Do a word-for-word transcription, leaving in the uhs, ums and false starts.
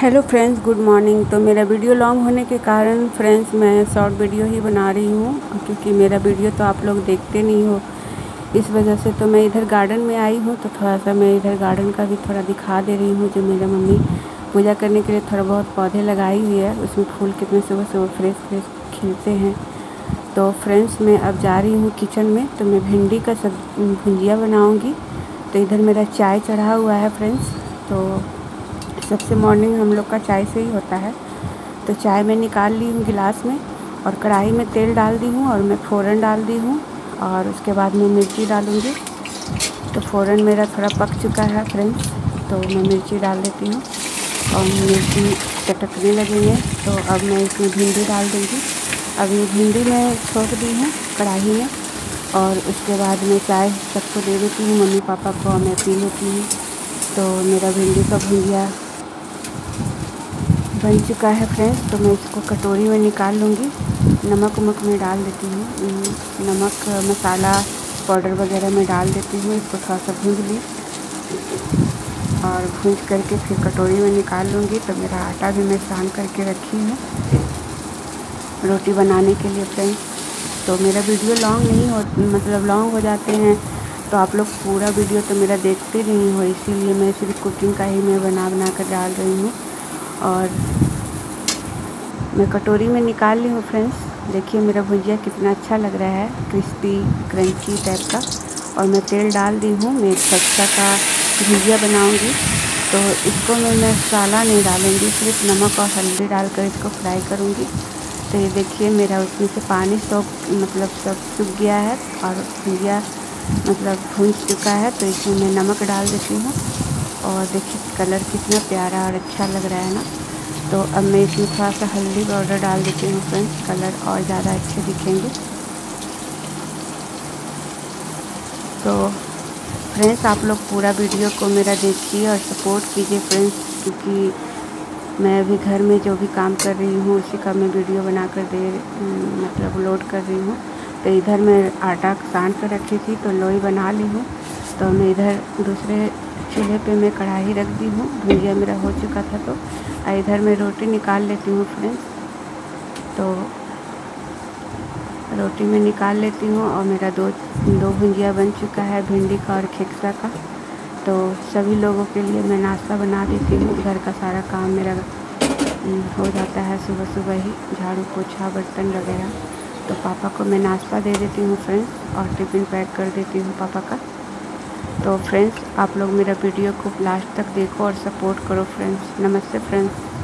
Hello friends, good morning. तो मेरा video long होने के कारण फ्रेंड्स मैं शॉर्ट वीडियो ही बना रही हूँ, क्योंकि मेरा वीडियो तो आप लोग देखते नहीं हो, इस वजह से। तो मैं इधर गार्डन में आई हूँ, तो थोड़ा सा मैं इधर गार्डन का भी थोड़ा दिखा दे रही हूँ। जो मेरा मम्मी पूजा करने के लिए थोड़ा बहुत पौधे लगाई हुई है, उसमें फूल कितने सुबह सुबह फ्रेश फ्रेश खिलते हैं। तो फ्रेंड्स मैं अब जा रही हूँ किचन में, तो मैं भिंडी का सब भुंजिया बनाऊँगी। तो इधर मेरा चाय चढ़ा हुआ है फ्रेंड्स। तो सबसे मॉर्निंग हम लोग का चाय से ही होता है। तो चाय मैं निकाल ली हूँ गिलास में, और कढ़ाई में तेल डाल दी हूँ, और मैं फ़ौरन डाल दी हूँ, और उसके बाद मैं मिर्ची डालूँगी। तो फ़ौरन मेरा थोड़ा पक चुका है फ्रेंड्स, तो मैं मिर्ची डाल देती हूँ, और मिर्ची चटकने लगेंगे तो अब मैं इसमें भिंडी डाल दूँगी। अब ये भिंडी मैं छोंक दी हूँ कढ़ाई में, और उसके बाद मैं चाय सबको दे देती हूँ, मम्मी पापा को, और मैं पी लेती हूँ। तो मेरा भिंडी का भुजिया बन चुका है फ्रेंड्स। तो मैं इसको कटोरी में निकाल लूँगी। नमक वमक में डाल देती हूँ, नमक मसाला पाउडर वगैरह में डाल देती हूँ। इसको थोड़ा सा भूंज ली, और भूंज करके फिर कटोरी में निकाल लूँगी। तो मेरा आटा भी मैं सान करके रखी हूँ रोटी बनाने के लिए फ्रेंड्स। तो मेरा वीडियो लॉन्ग नहीं हो मतलब लॉन्ग हो जाते हैं, तो आप लोग पूरा वीडियो तो मेरा देखते नहीं हो, इसीलिए मैं सिर्फ कुकिंग का ही मैं बना बना कर डाल रही हूँ। और मैं कटोरी में निकाल ली हूँ फ्रेंड्स। देखिए मेरा भुजिया कितना अच्छा लग रहा है, क्रिस्पी क्रंची टाइप का। और मैं तेल डाल दी हूँ, मैं खस्ता का भुजिया बनाऊँगी। तो इसको मैं मसाला नहीं डालूँगी, सिर्फ नमक और हल्दी डालकर इसको फ्राई करूँगी। तो ये देखिए मेरा उसमें से पानी सब मतलब सब सूख गया है, और भुजिया मतलब भून चुका है। तो इसमें मैं नमक डाल देती हूँ, और देखिए कलर कितना प्यारा और अच्छा लग रहा है ना। तो अब मैं इसमें थोड़ा सा हल्दी पाउडर डाल देती हूँ फ्रेंड्स, कलर और ज़्यादा अच्छे दिखेंगे। तो फ्रेंड्स आप लोग पूरा वीडियो को मेरा देखिए और सपोर्ट कीजिए फ्रेंड्स, क्योंकि मैं अभी घर में जो भी काम कर रही हूँ उसी का मैं वीडियो बना कर दे मतलब लोड कर रही हूँ। तो इधर मैं आटा सान कर रखी थी, तो लोई बना ली हूँ। तो मैं इधर दूसरे चूल्हे पे मैं कढ़ाई रख दी हूँ, भुजिया मेरा हो चुका था। तो इधर मैं रोटी निकाल लेती हूँ फ्रेंड्स। तो रोटी में निकाल लेती हूँ, और मेरा दो दो भुजिया बन चुका है, भिंडी का और खेक्सा का। तो सभी लोगों के लिए मैं नाश्ता बना देती हूँ। घर का सारा काम मेरा हो जाता है सुबह सुबह ही, झाड़ू पोछा बर्तन वगैरह। तो पापा को मैं नाश्ता दे देती हूँ फ्रेंड्स, और टिफ़िन पैक कर देती हूँ पापा का। तो फ्रेंड्स आप लोग मेरा वीडियो को लास्ट तक देखो और सपोर्ट करो फ्रेंड्स। नमस्ते फ्रेंड्स।